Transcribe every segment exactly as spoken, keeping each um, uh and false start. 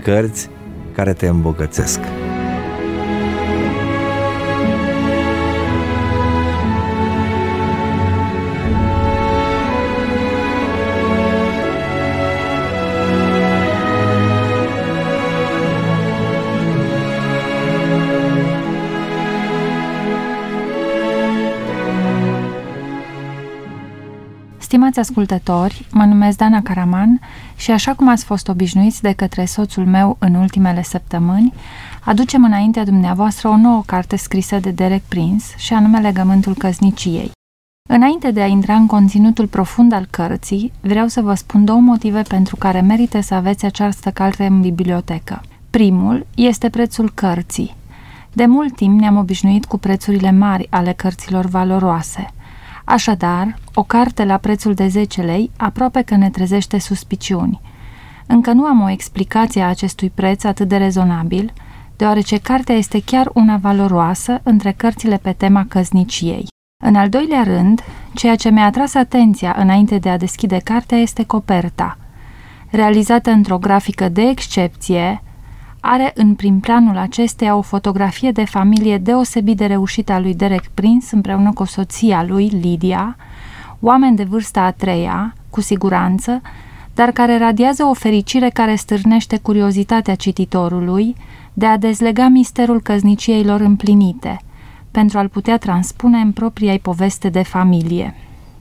cărți care te îmbogățesc. Stimați ascultători, mă numesc Dana Caraman și așa cum ați fost obișnuiți de către soțul meu în ultimele săptămâni, aducem înaintea dumneavoastră o nouă carte scrisă de Derek Prince și anume Legământul căsniciei. Înainte de a intra în conținutul profund al cărții, vreau să vă spun două motive pentru care merită să aveți această carte în bibliotecă. Primul este prețul cărții. De mult timp ne-am obișnuit cu prețurile mari ale cărților valoroase. Așadar, o carte la prețul de zece lei aproape că ne trezește suspiciuni. Încă nu am o explicație a acestui preț atât de rezonabil, deoarece cartea este chiar una valoroasă între cărțile pe tema căsniciei. În al doilea rând, ceea ce mi-a atras atenția înainte de a deschide cartea este coperta. Realizată într-o grafică de excepție, are în prim planul acesteia o fotografie de familie deosebit de reușită a lui Derek Prince împreună cu soția lui, Lydia, oameni de vârsta a treia, cu siguranță, dar care radiază o fericire care stârnește curiozitatea cititorului de a dezlega misterul căsniciei lor împlinite, pentru a-l putea transpune în propria-i poveste de familie.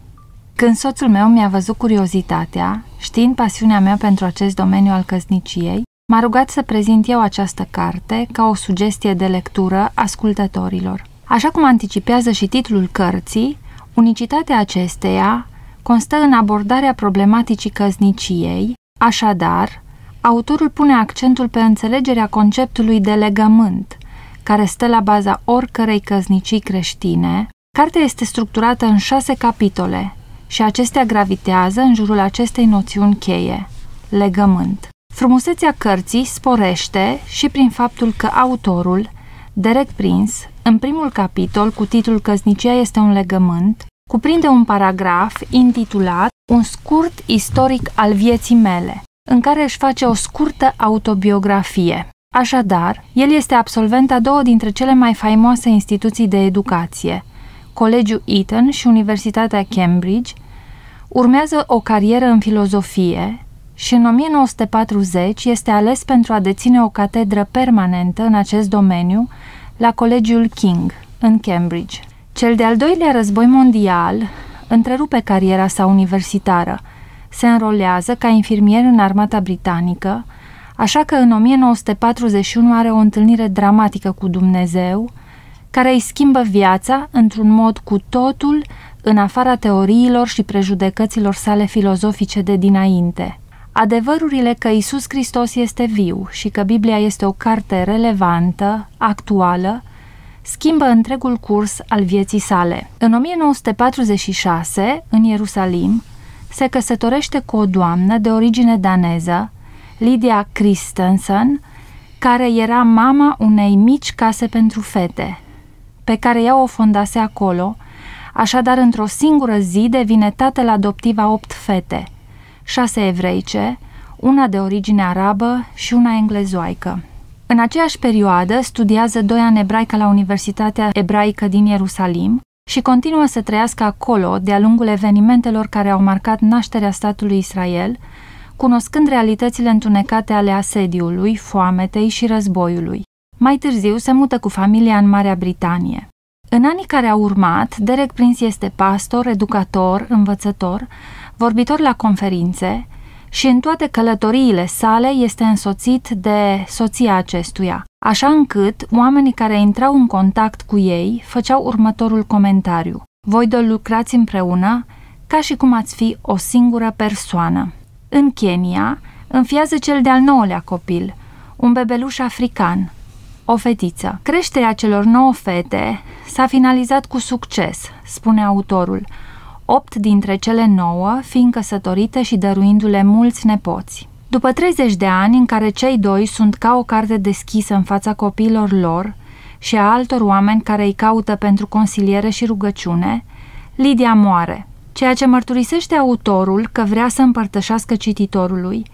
Când soțul meu mi-a văzut curiozitatea, știind pasiunea mea pentru acest domeniu al căsniciei, m-a rugat să prezint eu această carte ca o sugestie de lectură ascultătorilor. Așa cum anticipează și titlul cărții, unicitatea acesteia constă în abordarea problematicii căsniciei, așadar, autorul pune accentul pe înțelegerea conceptului de legământ, care stă la baza oricărei căsnicii creștine. Cartea este structurată în șase capitole și acestea gravitează în jurul acestei noțiuni cheie, legământ. Frumusețea cărții sporește și prin faptul că autorul, Derek Prince, în primul capitol cu titlul Căsnicia este un legământ, cuprinde un paragraf intitulat Un scurt istoric al vieții mele, în care își face o scurtă autobiografie. Așadar, el este absolvent a două dintre cele mai faimoase instituții de educație, Colegiul Eton și Universitatea Cambridge, urmează o carieră în filozofie și în o mie nouă sute patruzeci este ales pentru a deține o catedră permanentă în acest domeniu la Colegiul King, în Cambridge. Cel de-al doilea război mondial întrerupe cariera sa universitară. Se înrolează ca infirmier în armata britanică, așa că în o mie nouă sute patruzeci și unu are o întâlnire dramatică cu Dumnezeu, care îi schimbă viața într-un mod cu totul în afara teoriilor și prejudecăților sale filozofice de dinainte. Adevărurile că Iisus Hristos este viu și că Biblia este o carte relevantă, actuală, schimbă întregul curs al vieții sale. În o mie nouă sute patruzeci și șase, în Ierusalim, se căsătorește cu o doamnă de origine daneză, Lydia Christensen, care era mama unei mici case pentru fete, pe care ea o fondase acolo, așadar într-o singură zi devine tatăl adoptiv a opt fete, șase evreice, una de origine arabă și una englezoaică. În aceeași perioadă studiază doi ani ebraică la Universitatea Ebraică din Ierusalim și continuă să trăiască acolo de-a lungul evenimentelor care au marcat nașterea statului Israel, cunoscând realitățile întunecate ale asediului, foametei și războiului. Mai târziu se mută cu familia în Marea Britanie. În anii care au urmat, Derek Prince este pastor, educator, învățător, vorbitor la conferințe și în toate călătoriile sale este însoțit de soția acestuia, așa încât oamenii care intrau în contact cu ei făceau următorul comentariu: voi doi lucrați împreună ca și cum ați fi o singură persoană. În Kenya înfiază cel de-al nouălea copil, un bebeluș african, o fetiță. Creșterea celor nouă fete s-a finalizat cu succes, spune autorul, opt dintre cele nouă fiind căsătorite și dăruindu-le mulți nepoți. După treizeci de ani în care cei doi sunt ca o carte deschisă în fața copiilor lor și a altor oameni care îi caută pentru consiliere și rugăciune, Lydia moare. Ceea ce mărturisește autorul că vrea să împărtășească cititorului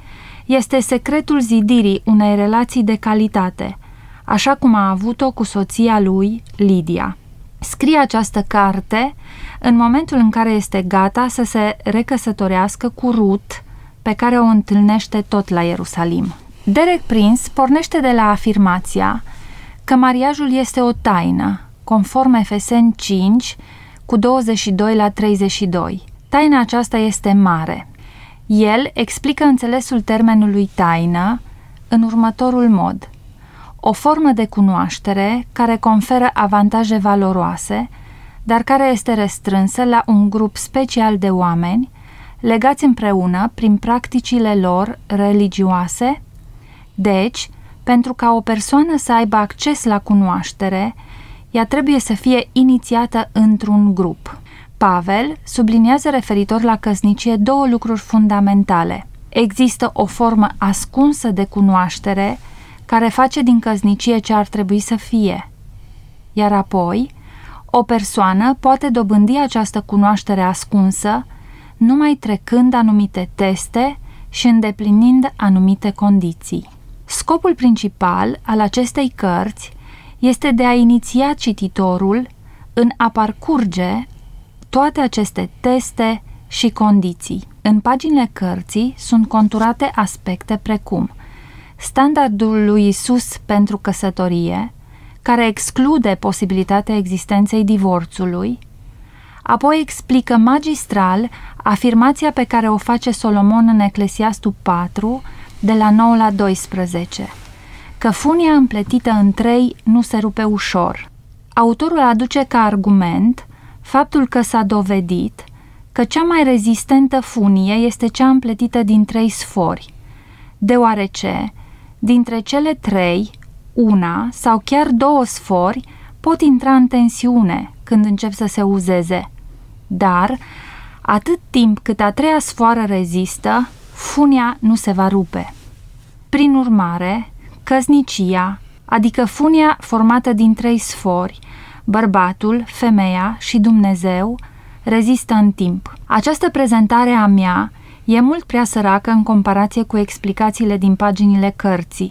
Este secretul zidirii unei relații de calitate, așa cum a avut-o cu soția lui, Lidia. Scrie această carte în momentul în care este gata să se recăsătorească cu Ruth, pe care o întâlnește tot la Ierusalim. Derek Prince pornește de la afirmația că mariajul este o taină, conform Efeseni cinci, cu douăzeci și doi la treizeci și doi. Taina aceasta este mare. El explică înțelesul termenului taină în următorul mod: o formă de cunoaștere care conferă avantaje valoroase, dar care este restrânsă la un grup special de oameni, legați împreună prin practicile lor religioase. Deci, pentru ca o persoană să aibă acces la cunoaștere, ea trebuie să fie inițiată într-un grup. Pavel subliniază referitor la căsnicie două lucruri fundamentale. Există o formă ascunsă de cunoaștere care face din căsnicie ce ar trebui să fie. Iar apoi, o persoană poate dobândi această cunoaștere ascunsă numai trecând anumite teste și îndeplinind anumite condiții. Scopul principal al acestei cărți este de a iniția cititorul în a parcurge toate aceste teste și condiții. În paginile cărții sunt conturate aspecte precum standardul lui Isus pentru căsătorie, care exclude posibilitatea existenței divorțului, apoi explică magistral afirmația pe care o face Solomon în Eclesiastul patru, de la nouă la doisprezece, că funia împletită în trei nu se rupe ușor. Autorul aduce ca argument faptul că s-a dovedit că cea mai rezistentă funie este cea împletită din trei sfori, deoarece dintre cele trei, una sau chiar două sfori pot intra în tensiune când încep să se uzeze, dar atât timp cât a treia sfoară rezistă, funia nu se va rupe. Prin urmare, căsnicia, adică funia formată din trei sfori, bărbatul, femeia și Dumnezeu, rezistă în timp. Această prezentare a mea e mult prea săracă în comparație cu explicațiile din paginile cărții.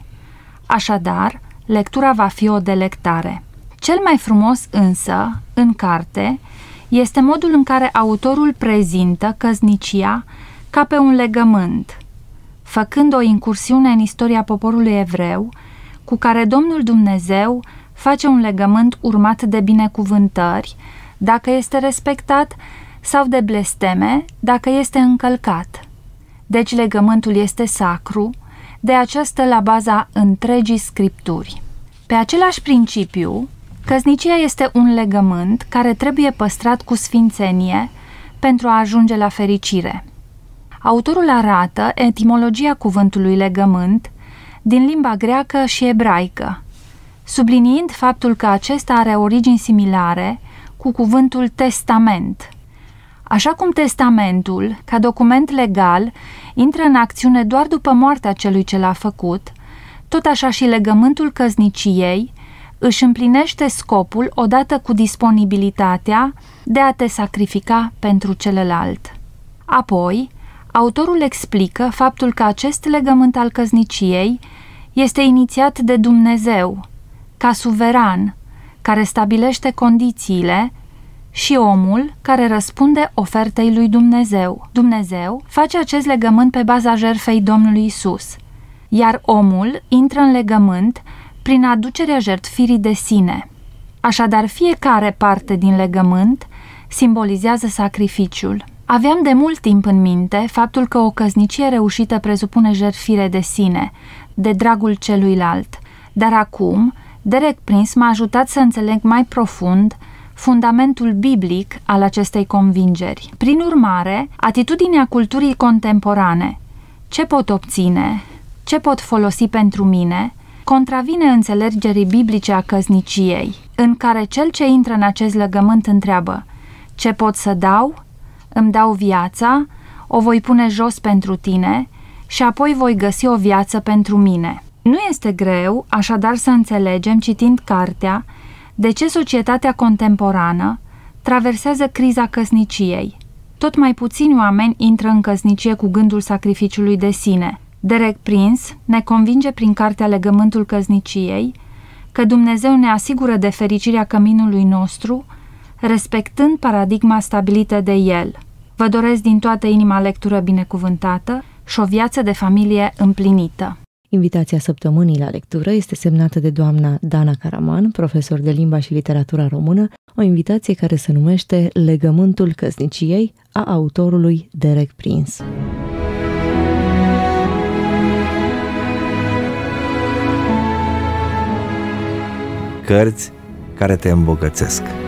Așadar, lectura va fi o delectare. Cel mai frumos însă, în carte, este modul în care autorul prezintă căsnicia ca pe un legământ, făcând o incursiune în istoria poporului evreu, cu care Domnul Dumnezeu face un legământ urmat de binecuvântări, dacă este respectat, sau de blesteme, dacă este încălcat. Deci legământul este sacru, de aceasta la baza întregii scripturi. Pe același principiu, căsnicia este un legământ care trebuie păstrat cu sfințenie pentru a ajunge la fericire. Autorul arată etimologia cuvântului legământ din limba greacă și ebraică, subliniind faptul că acesta are origini similare cu cuvântul testament. Așa cum testamentul, ca document legal, intră în acțiune doar după moartea celui ce l-a făcut, tot așa și legământul căsniciei își împlinește scopul odată cu disponibilitatea de a te sacrifica pentru celălalt. Apoi, autorul explică faptul că acest legământ al căsniciei este inițiat de Dumnezeu, ca suveran, care stabilește condițiile, și omul care răspunde ofertei lui Dumnezeu. Dumnezeu face acest legământ pe baza jertfei Domnului Isus, iar omul intră în legământ prin aducerea jertfirii de sine. Așadar, fiecare parte din legământ simbolizează sacrificiul. Aveam de mult timp în minte faptul că o căsnicie reușită presupune jertfire de sine, de dragul celuilalt, dar acum Derek Prince m-a ajutat să înțeleg mai profund fundamentul biblic al acestei convingeri. Prin urmare, atitudinea culturii contemporane, ce pot obține, ce pot folosi pentru mine, contravine înțelegerii biblice a căsniciei, în care cel ce intră în acest legământ întreabă: ce pot să dau? Îmi dau viața, o voi pune jos pentru tine și apoi voi găsi o viață pentru mine. Nu este greu, așadar, să înțelegem, citind cartea, de ce societatea contemporană traversează criza căsniciei. Tot mai puțini oameni intră în căsnicie cu gândul sacrificiului de sine. Derek Prince ne convinge prin cartea Legământul căsniciei că Dumnezeu ne asigură de fericirea căminului nostru, respectând paradigma stabilită de El. Vă doresc din toată inima lectură binecuvântată și o viață de familie împlinită. Invitația săptămânii la lectură este semnată de doamna Dana Caraman, profesor de limba și literatura română, o invitație care se numește Legământul căsniciei a autorului Derek Prince. Cărți care te îmbogățesc.